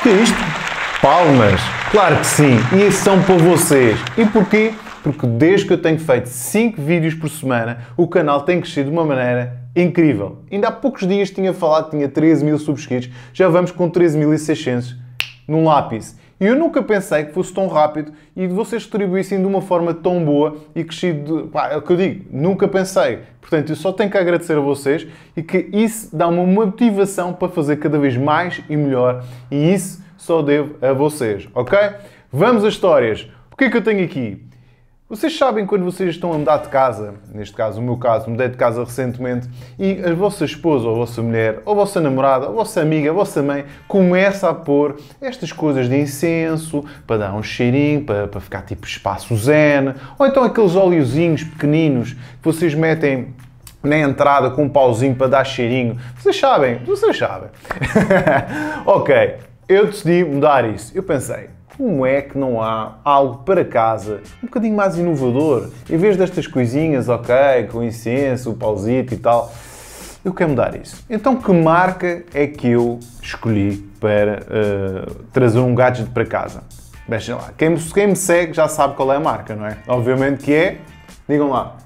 Que é isto? Palmas! Claro que sim! E são para vocês. E porquê? Porque desde que eu tenho feito 5 vídeos por semana, o canal tem crescido de uma maneira incrível. Ainda há poucos dias tinha falado que tinha 13.000 subscritos, já vamos com 13.600 num lápis. E eu nunca pensei que fosse tão rápido e vocês distribuíssem de uma forma tão boa e crescido. Pá, é o que eu digo, nunca pensei. Portanto, eu só tenho que agradecer a vocês e que isso dá uma motivação para fazer cada vez mais e melhor. E isso só devo a vocês, ok? Vamos às histórias. O que é que eu tenho aqui? Vocês sabem quando vocês estão a mudar de casa, neste caso, o meu caso, mudei de casa recentemente, e a vossa esposa, ou a vossa mulher, ou a vossa namorada, ou a vossa amiga, a vossa mãe, começa a pôr estas coisas de incenso, para dar um cheirinho, para ficar tipo espaço zen, ou então aqueles óleozinhos pequeninos que vocês metem na entrada com um pauzinho para dar cheirinho. Vocês sabem, vocês sabem. Ok, eu decidi mudar isso. Eu pensei, como é que não há algo para casa um bocadinho mais inovador? Em vez destas coisinhas, ok, com incenso, o pauzito e tal, eu quero mudar isso. Então, que marca é que eu escolhi para trazer um gadget para casa? Deixem lá. Quem me segue já sabe qual é a marca, não é? Obviamente que é... Digam lá.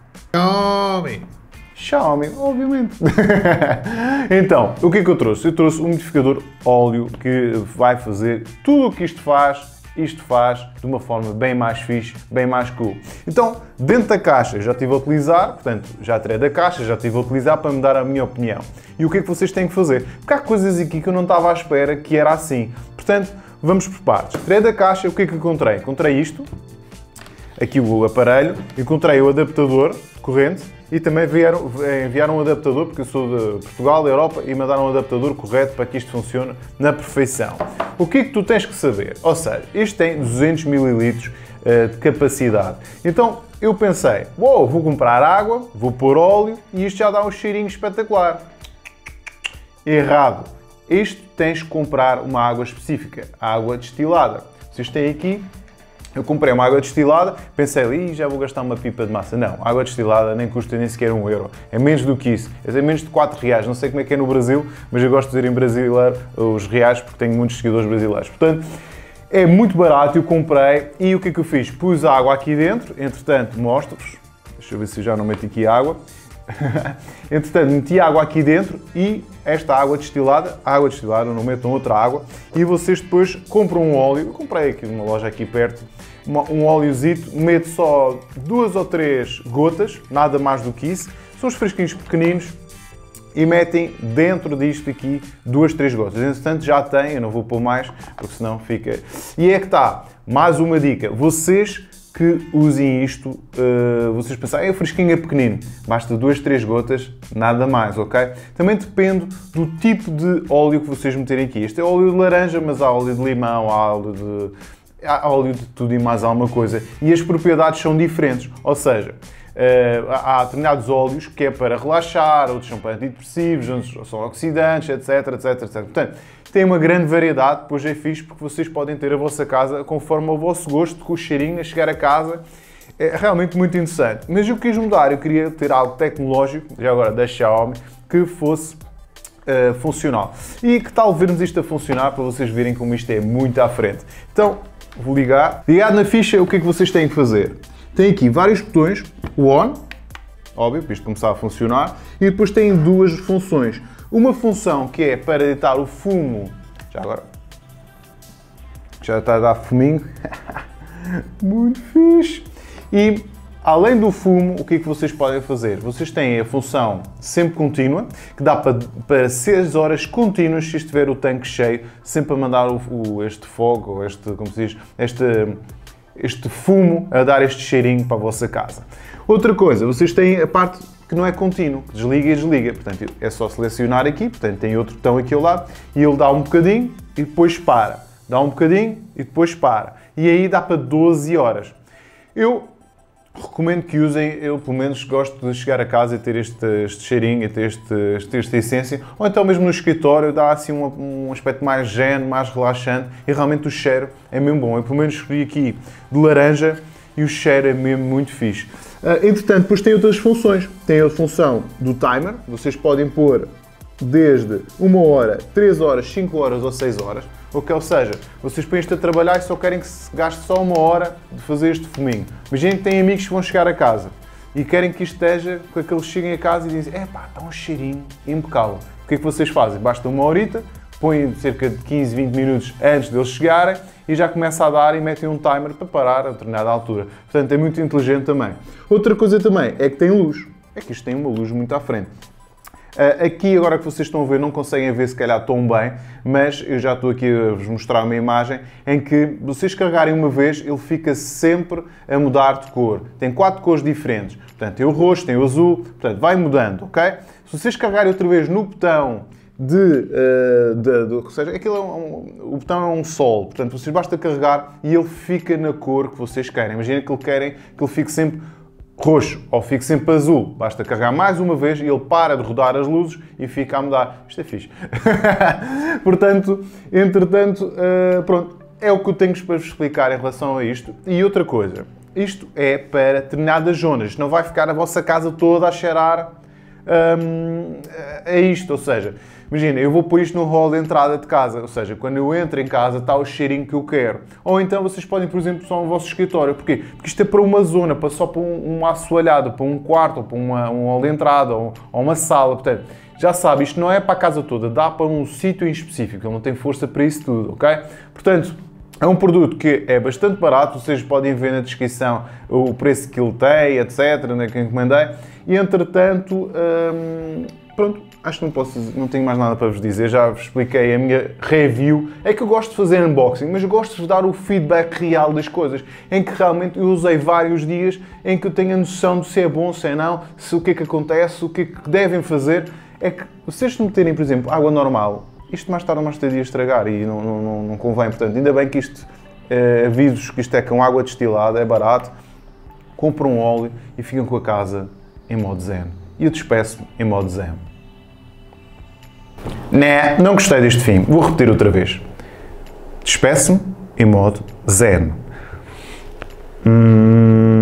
Xiaomi, obviamente. Então, o que é que eu trouxe? Eu trouxe um umidificador óleo que vai fazer tudo o que isto faz de uma forma bem mais fixe, bem mais cool. Então, dentro da caixa já estive a utilizar, portanto, já tirei da caixa, já estive a utilizar para me dar a minha opinião. E o que é que vocês têm que fazer? Porque há coisas aqui que eu não estava à espera que era assim. Portanto, vamos por partes. Tirei da caixa, o que é que encontrei? Encontrei isto, aqui o aparelho, encontrei o adaptador de corrente e também enviaram um adaptador, porque eu sou de Portugal, da Europa, e mandaram um adaptador correto para que isto funcione na perfeição. O que é que tu tens que saber? Ou seja, isto tem 200 ml de capacidade. Então eu pensei, uou, vou comprar água, vou pôr óleo e isto já dá um cheirinho espetacular. Errado. Isto tens que comprar uma água específica, água destilada. Vocês têm aqui. Eu comprei uma água destilada, pensei, já vou gastar uma pipa de massa. Não, água destilada nem custa nem sequer €1. É menos do que isso. É menos de R$4. Não sei como é que é no Brasil, mas eu gosto de dizer em brasileiro os reais porque tenho muitos seguidores brasileiros. Portanto, é muito barato, eu comprei e o que é que eu fiz? Pus a água aqui dentro, entretanto, mostro-vos. Deixa eu ver se eu já não meto aqui água. Entretanto, meti água aqui dentro e esta água destilada, não metam outra água, e vocês depois compram um óleo. Eu comprei aqui numa loja aqui perto, um óleozito, meto só 2 ou 3 gotas, nada mais do que isso, são os fresquinhos pequeninos, e metem dentro disto aqui 2, 3 gotas. Entretanto já tem, eu não vou pôr mais, porque senão fica... E é que está, mais uma dica, vocês que usem isto, vocês pensam, o fresquinho é pequenino, basta 2, 3 gotas, nada mais, ok? Também depende do tipo de óleo que vocês meterem aqui. Este é óleo de laranja, mas há óleo de limão, há óleo de tudo e mais alguma coisa. E as propriedades são diferentes, ou seja, há determinados óleos que é para relaxar, outros são para antidepressivos, outros são oxidantes, etc, etc, etc. Portanto, tem uma grande variedade, depois é fixe porque vocês podem ter a vossa casa conforme o vosso gosto, com o cheirinho a chegar a casa. É realmente muito interessante. Mas eu quis mudar, eu queria ter algo tecnológico, já agora da Xiaomi, que fosse funcional. E que tal vermos isto a funcionar para vocês verem como isto é muito à frente. Então, vou ligar. Ligado na ficha, o que é que vocês têm que fazer? Tem aqui vários botões, o on, óbvio, para isto começar a funcionar, e depois tem duas funções. Uma função que é para deitar o fumo, já agora, já está a dar fuminho, muito fixe. E além do fumo, o que é que vocês podem fazer? Vocês têm a função sempre contínua, que dá para 6 horas contínuas, se estiver o tanque cheio, sempre a mandar este fogo, ou como se diz, este fumo a dar este cheirinho para a vossa casa. Outra coisa, vocês têm a parte que não é contínuo, que desliga e desliga. Portanto, é só selecionar aqui, portanto tem outro botão aqui ao lado, e ele dá um bocadinho e depois para. Dá um bocadinho e depois para. E aí dá para 12 horas. Eu recomendo que usem, eu pelo menos gosto de chegar a casa e ter este cheirinho, e ter esta essência, ou então mesmo no escritório dá assim um aspecto mais zen, mais relaxante, e realmente o cheiro é mesmo bom. Eu pelo menos escolhi aqui de laranja e o cheiro é mesmo muito fixe. Entretanto, depois tem outras funções. Tem a função do timer, vocês podem pôr desde 1 hora, 3 horas, 5 horas ou 6 horas. Okay? Ou seja, vocês põem isto a trabalhar e só querem que se gaste só 1 hora de fazer este fuminho. Imaginem que têm amigos que vão chegar a casa e querem que isto esteja, que eles cheguem a casa e dizem: epá, está um cheirinho impecável. O que é que vocês fazem? Basta 1 horita, põem cerca de 15, 20 minutos antes deles chegarem e já começa a dar e metem um timer para parar a determinada altura. Portanto, é muito inteligente também. Outra coisa também é que tem luz. É que isto tem uma luz muito à frente. Aqui, agora que vocês estão a ver, não conseguem ver se calhar tão bem, mas eu já estou aqui a vos mostrar uma imagem em que vocês carregarem uma vez, ele fica sempre a mudar de cor. Tem 4 cores diferentes. Portanto, tem o roxo, tem o azul, portanto, vai mudando, ok? Se vocês carregarem outra vez no botão ou seja, aquilo o botão é um sol, portanto, vocês basta carregar e ele fica na cor que vocês querem. Imaginem que querem que ele fique sempre roxo ou fique sempre azul. Basta carregar mais uma vez e ele para de rodar as luzes e fica a mudar. Isto é fixe. Portanto, entretanto, pronto, é o que eu tenho para vos explicar em relação a isto. E outra coisa, isto é para determinadas zonas. Não vai ficar a vossa casa toda a cheirar a isto, ou seja, imagina, eu vou pôr isto no hall de entrada de casa, ou seja, quando eu entro em casa está o cheirinho que eu quero. Ou então vocês podem, por exemplo, só no vosso escritório. Porquê? Porque isto é para uma zona, só para uma assoalhada, para um quarto, ou para um hall de entrada, ou uma sala. Portanto, já sabe, isto não é para a casa toda, dá para um sítio em específico, ele não tem força para isso tudo, ok? Portanto, é um produto que é bastante barato, vocês podem ver na descrição o preço que ele tem, etc, né, que eu encomendei. E, entretanto, pronto, acho que não tenho mais nada para vos dizer, já vos expliquei a minha review. É que eu gosto de fazer unboxing, mas eu gosto de vos dar o feedback real das coisas, em que realmente eu usei vários dias, em que eu tenho a noção de se é bom, se é não, se o que é que acontece, o que é que devem fazer. É que, vocês meterem, por exemplo, água normal, isto mais tarde ou mais tarde ia estragar e não convém. Portanto, ainda bem que isto, aviso-vos que isto é com água destilada, é barato. Compram um óleo e ficam com a casa em modo zen. E eu despeço-me em modo zen. Não gostei deste fim. Vou repetir outra vez. Despeço-me em modo zen.